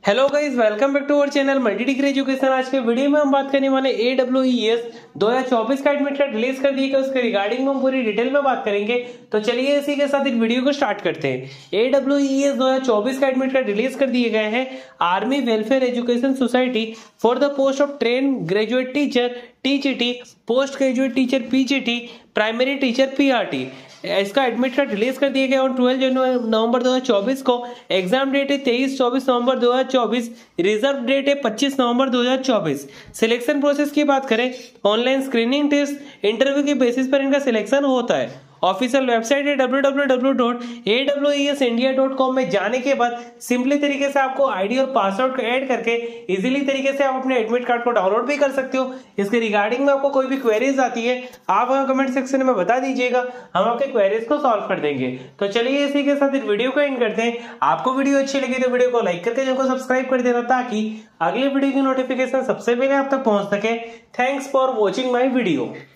Hello guys, welcome back to our channel multi degree education. आज के video में हम बात करने वाले AWES 2024 का एडमिट कार्ड रिलीज कर दिया गया, उसके रिगार्डिंग हम पूरी डिटेल में बात करेंगे। तो चलिए इसी के साथ इस वीडियो को स्टार्ट करते हैं। AWES 2024 का एडमिट कार्ड रिलीज कर दिए गए हैं army welfare education society for the post of train graduate teacher TGT, post graduate teacher PGT, primary teacher PRT। इसका एडमिट कार्ड रिलीज कर दिया गया ऑन 12 नवंबर 2024 को। एग्जाम डेट है 23-24 नवंबर 2024। रिजर्व डेट है 25 नवंबर 2024। सिलेक्शन प्रोसेस की बात करें, ऑनलाइन स्क्रीनिंग टेस्ट इंटरव्यू के बेसिस पर इनका सिलेक्शन होता है। ऑफिशियल वेबसाइट है www.awesindia.com में जाने के बाद सिंपली तरीके से आपको आईडी और पासवर्ड ऐड करके इजीली तरीके से आप अपने एडमिट कार्ड को डाउनलोड भी कर सकते हो। इसके रिगार्डिंग में आपको कोई भी क्वेरीज आती है आप हमें कमेंट सेक्शन में बता दीजिएगा, हम आपके क्वेरीज को सॉल्व कर देंगे। तो चलिए इसी के साथ इस वीडियो को एंड करते हैं। आपको वीडियो अच्छी लगी तो वीडियो को लाइक करके चैनल को सब्सक्राइब कर देना ताकि अगले वीडियो की नोटिफिकेशन सबसे पहले आप तक पहुंच सके। Thanks for watching my video.